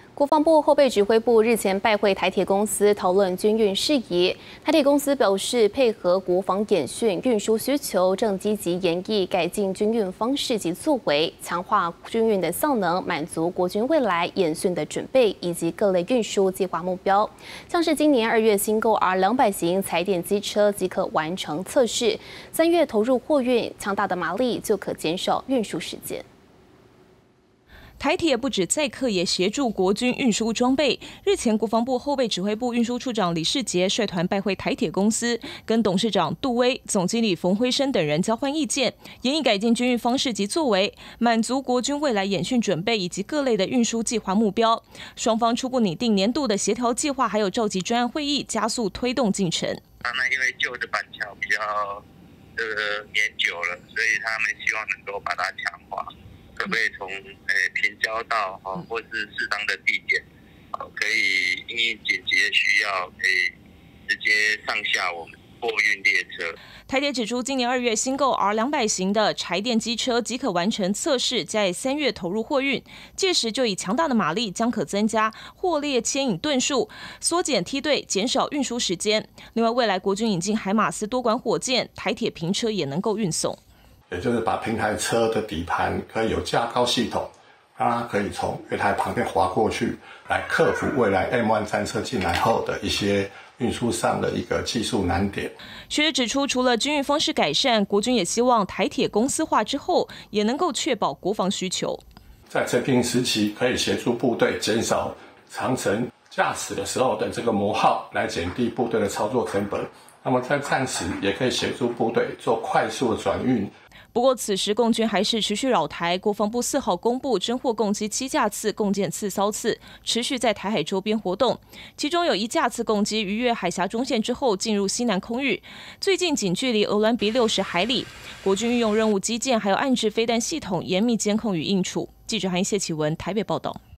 国防部后备指挥部日前拜会台铁公司，讨论军运事宜。台铁公司表示，配合国防演训运输需求，正积极研议改进军运方式及作为，强化军运的效能，满足国军未来演训的准备以及各类运输计划目标。像是今年2月新购 R200型柴电机车即可完成测试，3月投入货运，强大的马力就可减少运输时间。 台铁不止载客，也协助国军运输装备。日前，国防部后备指挥部运输处长李世杰率团拜会台铁公司，跟董事长杜威、总经理冯辉生等人交换意见，研议改进军运方式及作为，满足国军未来演训准备以及各类的运输计划目标。双方初步拟定年度的协调计划，还有召集专案会议，加速推动进程。 那因为旧的板桥比较年久了，所以他们希望能够把它强化。 可不可以从平交道或是适当的地点，可以因应紧急的需要，可以直接上下我们货运列车。 台铁指出，今年2月新购 R200型的柴电机车即可完成测试，在3月投入货运，届时就以强大的马力将可增加货列牵引吨数，缩减梯队，减少运输时间。另外，未来国军引进海马斯多管火箭，台铁平车也能够运送。 也就是把平台车的底盘可以有架高系统，让它可以从月台旁边滑过去，来克服未来 M1 战车进来后的一些运输上的一个技术难点。 学者指出，除了军运方式改善，国军也希望台铁公司化之后，也能够确保国防需求。 在成平时期，可以协助部队减少长程驾驶的时候的这个磨耗，来减低部队的操作成本。那么在战时，也可以协助部队做快速的转运。 不过，此时共军还是持续扰台。国防部4号公布侦获共机7架次，共建4艘次，持续在台海周边活动。其中有1架次共机逾越海峡中线之后进入西南空域，最近仅距离鹅銮鼻60海里。国军运用任务基建还有岸置飞弹系统严密监控与应处。记者韩谢启文台北报道。